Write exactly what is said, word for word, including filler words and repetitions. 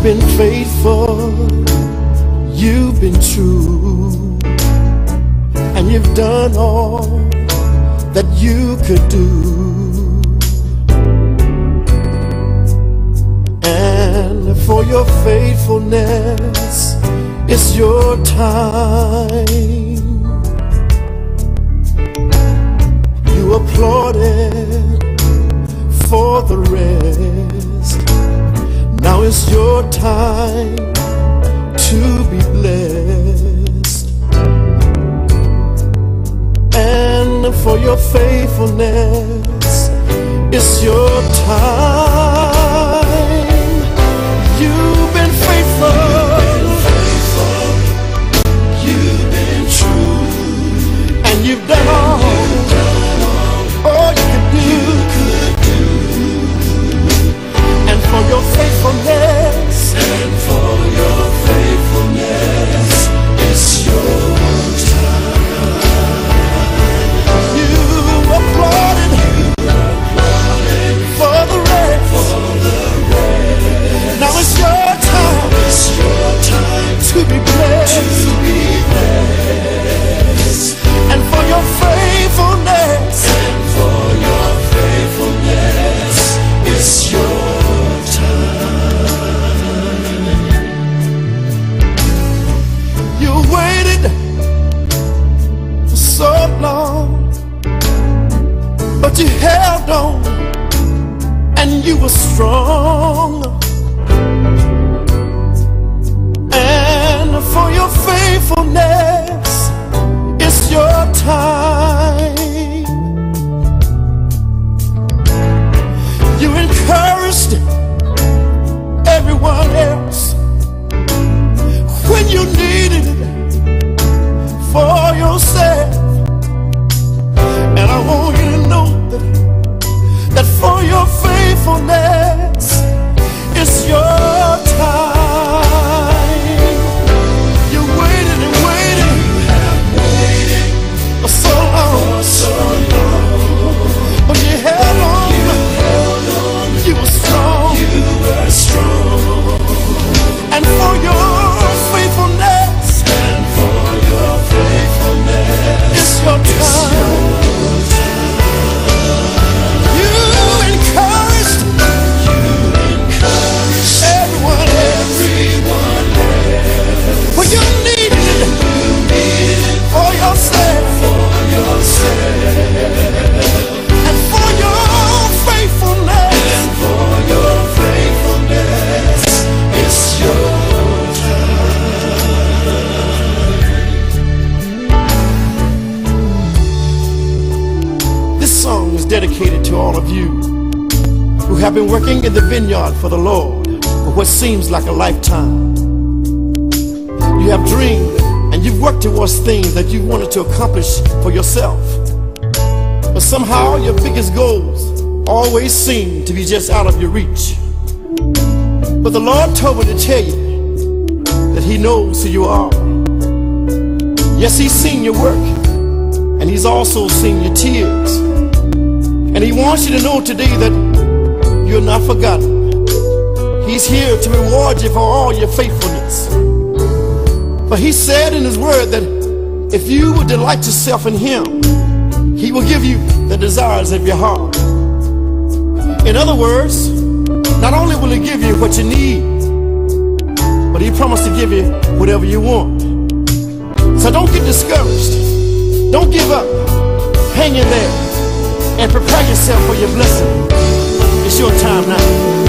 You've been faithful, you've been true, and you've done all that you could do. And for your faithfulness, it's your time. You applauded for the rest. Now it's your time to be blessed. And for your faithfulness, it's your time. You've been faithful, you've been true, and you've done all, all you could do. And for your faithfulness, and for your faithfulness, it's your time. You applauded, you applauded for the rest. For the rest. Now it's your time, it's your time to be blessed, to be blessed. And for your faithfulness, and for your faithfulness, it's your long, but you held on and you were strong. And for your faithfulness, it's your time. You encouraged everyone else when you needed it for yourself. And I want you to know that, that for your faithfulness, it's your time. You waited and waited, you have waited for so long, for so long. But you held on, you held on, you were strong, you were strong. And for your faithfulness, and for your faithfulness, it's your time. Dedicated to all of you who have been working in the vineyard for the Lord for what seems like a lifetime. You have dreamed and you've worked towards things that you wanted to accomplish for yourself, but somehow your biggest goals always seem to be just out of your reach. But the Lord told me to tell you that He knows who you are. Yes, He's seen your work, and He's also seen your tears. And He wants you to know today that you're not forgotten. He's here to reward you for all your faithfulness. For He said in His word that if you would delight yourself in Him, He will give you the desires of your heart. In other words, not only will He give you what you need, but He promised to give you whatever you want. So don't get discouraged. Don't give up. Hang in there and prepare yourself for your blessing. It's your time now.